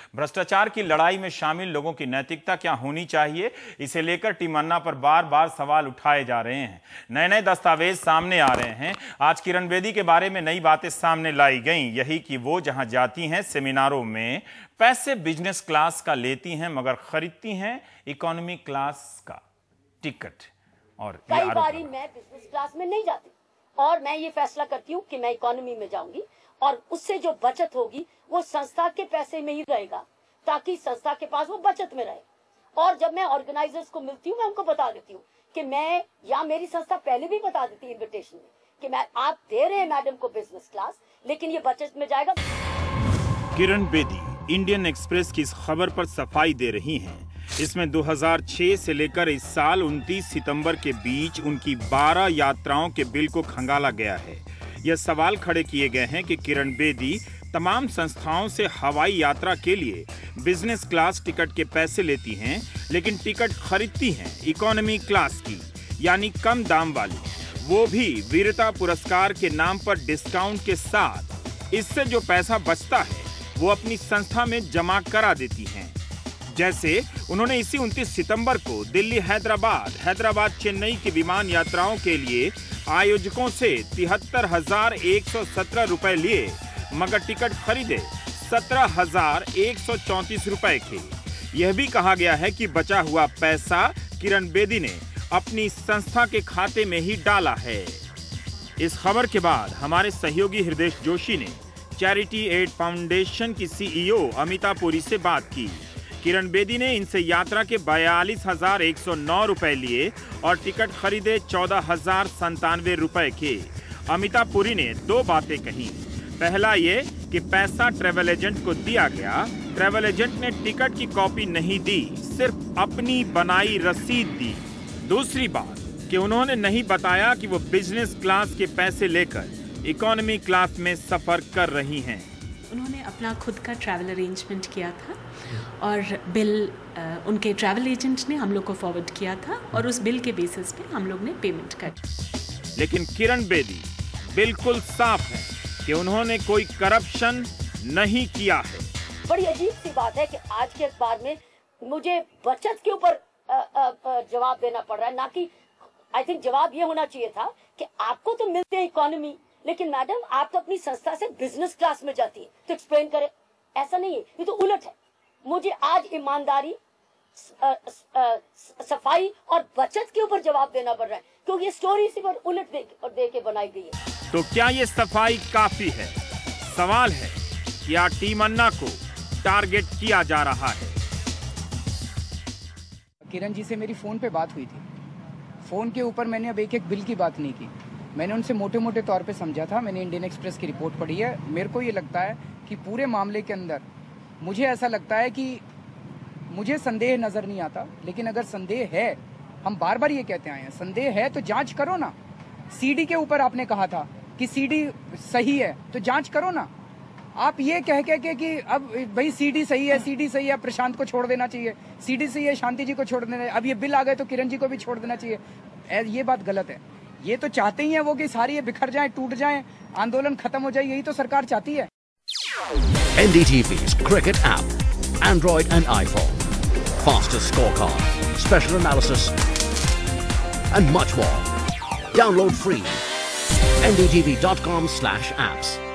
भ्रष्टाचार की लड़ाई में शामिल लोगों की नैतिकता क्या होनी चाहिए, इसे लेकर टीम अन्ना पर बार बार सवाल उठाए जा रहे हैं। नए नए दस्तावेज सामने आ रहे हैं। आज किरण बेदी के बारे में नई बातें सामने लाई गईं, यही कि वो जहां जाती हैं सेमिनारों में पैसे बिजनेस क्लास का लेती हैं, मगर खरीदती हैं इकोनॉमी क्लास का टिकट। और कई बारी मैं बिजनेस क्लास में नहीं जाती और मैं ये फैसला करती हूँ कि मैं इकोनॉमी में जाऊंगी और उससे जो बचत होगी वो संस्था के पैसे में ही रहेगा, ताकि संस्था के पास वो बचत में रहे। और जब मैं ऑर्गेनाइजर्स को मिलती हूँ मैं उनको बता देती हूँ कि मैं, या मेरी संस्था पहले भी बता देती है इन्विटेशन में कि मैं, आप दे रहे हैं मैडम को बिजनेस क्लास, लेकिन ये बचत में जाएगा। किरण बेदी इंडियन एक्सप्रेस की इस खबर पर सफाई दे रही हैं। इसमें 2006 से लेकर इस साल 29 सितंबर के बीच उनकी 12 यात्राओं के बिल को खंगाला गया है। यह सवाल खड़े किए गए हैं कि किरण बेदी तमाम संस्थाओं से हवाई यात्रा के लिए बिजनेस क्लास टिकट के पैसे लेती हैं, लेकिन टिकट खरीदती हैं इकोनॉमी क्लास की, यानी कम दाम वाली, वो भी वीरता पुरस्कार के नाम पर डिस्काउंट के साथ। इससे जो पैसा बचता है वो अपनी संस्था में जमा करा देती हैं। जैसे उन्होंने इसी 29 सितंबर को दिल्ली हैदराबाद चेन्नई की विमान यात्राओं के लिए आयोजकों से 73,117 रुपए लिए, मगर टिकट खरीदे 17,134 रुपए के। यह भी कहा गया है कि बचा हुआ पैसा किरण बेदी ने अपनी संस्था के खाते में ही डाला है। इस खबर के बाद हमारे सहयोगी हृदय जोशी ने चैरिटी एड फाउंडेशन की सीईओ अमिता पुरी से बात की। किरण बेदी ने इनसे यात्रा के 42,109 रुपए लिए और टिकट खरीदे 14,097 रुपए के। अमिता पुरी ने दो बातें कही। पहला ये कि पैसा ट्रैवल एजेंट को दिया गया, ट्रैवल एजेंट ने टिकट की कॉपी नहीं दी, सिर्फ अपनी बनाई रसीद दी। दूसरी बात कि उन्होंने नहीं बताया कि वो बिजनेस क्लास के पैसे लेकर इकोनॉमी क्लास में सफर कर रही हैं। उन्होंने अपना खुद का ट्रैवल अरेंजमेंट किया था और बिल उनके ट्रैवल एजेंट ने हम लोग को फॉरवर्ड किया था और उस बिल के बेसिस पे हम लोग ने पेमेंट कर। लेकिन किरण बेदी बिल्कुल साफ है कि उन्होंने कोई करप्शन नहीं किया है। बड़ी अजीब सी बात है कि आज के अखबार में मुझे बचत के ऊपर जवाब देना पड़ रहा है, ना कि आई थिंक जवाब ये होना चाहिए था कि आपको तो मिलते हैं इकोनॉमी, लेकिन मैडम आप तो अपनी संस्था से बिजनेस क्लास में जाती है, तो एक्सप्लेन करें। ऐसा नहीं है, ये तो उलट है। मुझे आज ईमानदारी, सफाई और बचत के ऊपर जवाब देना पड़ रहा है, क्योंकि ये स्टोरी इसी पर उलट दे के बनाई गई है। तो क्या ये सफाई काफी है? सवाल है कि क्या टीम अन्ना को टारगेट किया जा रहा है? किरण जी से मेरी फ़ोन पे बात हुई थी। फ़ोन के ऊपर मैंने अब एक एक बिल की बात नहीं की। मैंने उनसे मोटे मोटे तौर पे समझा था। मैंने इंडियन एक्सप्रेस की रिपोर्ट पढ़ी है। मेरे को ये लगता है कि पूरे मामले के अंदर मुझे ऐसा लगता है कि मुझे संदेह नज़र नहीं आता, लेकिन अगर संदेह है, हम बार बार ये कहते आए हैं, संदेह है तो जांच करो ना। सीडी के ऊपर आपने कहा था कि सीडी सही है, तो जांच करो ना। आप ये कह के कि अब भाई सीडी सही है, प्रशांत को छोड़ देना चाहिए, सीडी सही है, शांति जी को छोड़ देना, अब ये बिल आ गए तो किरण जी को भी छोड़ देना चाहिए। ये बात गलत है। ये तो चाहते ही हैं वो कि सारी ये बिखर जाए, टूट जाए, आंदोलन खत्म हो जाए, यही तो सरकार चाहती है। NDTV's Cricket app, Android and iPhone, fastest scorecard, special analysis, and much more. Download free. ndtv.com/apps.